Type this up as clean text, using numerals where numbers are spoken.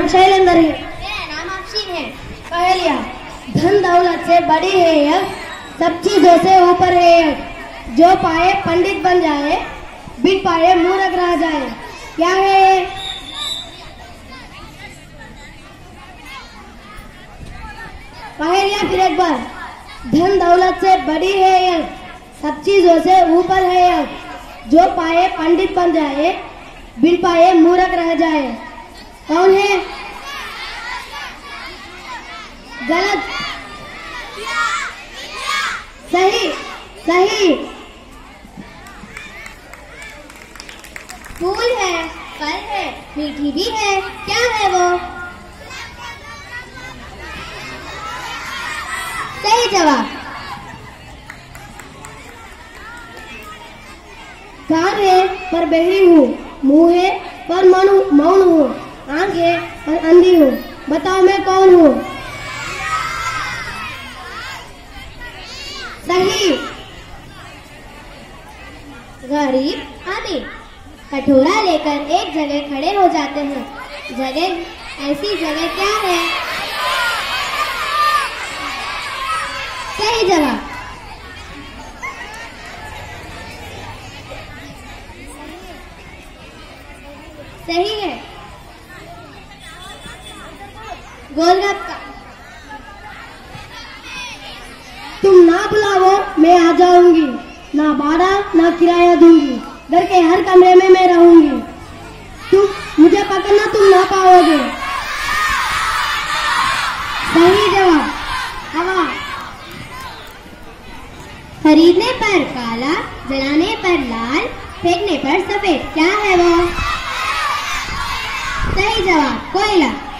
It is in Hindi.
नाम शैलेंद्र है। मेरा नाम अफशीन है। पहेलिया। धन दौलत से बड़ी है यह, सब चीजों से ऊपर है यह, जो पाए पंडित बन जाए, बिन पाए मूर्ख रह जाए। क्या है ये? पहेलिया फिर एक बार। धन दौलत से बड़ी है यह, सब चीजों से ऊपर है यह, जो पाए पंडित बन जाए, बिन पाए मूर्ख रह जाए। कौन है? गलत। सही सही। फूल है, फल है, मीठी भी है, क्या है वो? सही जवाब। कान है पर बहरी हूँ, मुंह है पर मौन हूँ, आंख है पर अंधी हूँ, बताओ मैं कौन हूँ? सही। गरीब अमीर कटोरा लेकर एक जगह खड़े हो जाते हैं। जगह, ऐसी जगह क्या है? सही जवाब। सही है। गोलगप्पा। तुम ना बुलाओ मैं आ जाऊंगी, ना भाड़ा ना किराया दूंगी, घर के हर कमरे में मैं रहूंगी, तुम मुझे पकड़ना तुम ना पाओगे। सही जवाब। हवा। खरीदने पर काला, जलाने पर लाल, फेंकने पर सफेद, क्या है वो? सही जवाब। कोयला।